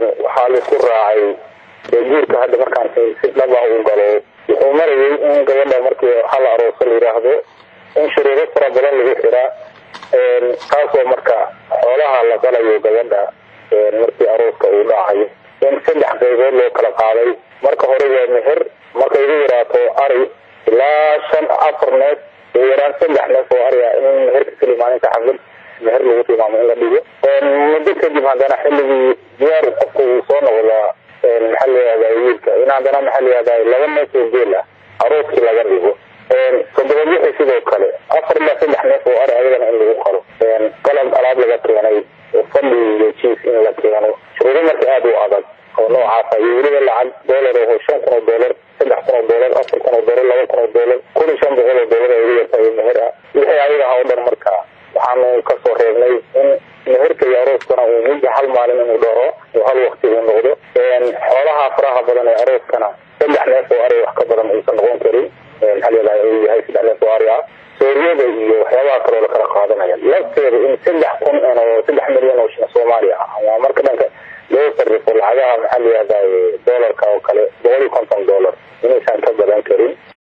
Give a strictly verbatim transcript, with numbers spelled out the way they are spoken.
waxaa la isku raacay guurka hadda markaan si dhab ah u galo wuxuu marayay in gabadha markii hal aroos la yiraahdo in shuruudo fara badan lagu xiraa taasoo marka xoolaha la qalayo gabadha markii arooska uu dhacayo in saddex qaybood loo kala qaaday marka hore waa meher marka ay yaraato ari ilaa shan afar neef iyo yaraan saddex neef oo ari ah in meherka kalimaanta xaflad meher lagu tilmaamo in la dhigo muddo kadib haddana xilligii diyaar qofku uu soo noqdaa maxalli wiilka in haddana maxalli laba neef oo geel ah arooskii laga dhigo toddoba wixii sidoo kale afar ilaa saddex neef oo ari ayadana in lagu qalo qalab alaab laga keenay fadhi iyo jiif in la keeno shuruudo marka aad u adag oo noocaas ah iyo weliba lacag doolar oo shan kun oo doolar saddex kun oo doolar afar kun oo doolar laba kun oo doolar kun iyo shan boqol oo doolar ay ugu yartahay meher ah wixii ayaga ah oo dhan marka waxaanu kasoo reebnay in meherka iyo arooskana uu muddo hal maalin inuu dhaco oo hal waqti uu noqdo xoolaha faraha badan ee arooskana saddex neef oo ari wax ka badan uusan noqon karin maxaa leedahay uu yahay saddex neef oo ari ah sooriyada iyo waxyaabaha kale oo la kala qaadanaya lafteeda in saddex kun oo saddex milyan oo shilin Soomaaliya ah waa marka dhanka loo sarrifo lacagaha maxaa leedahay doolarka oo kale boqol iyo konton doolar inaysan ka badan karin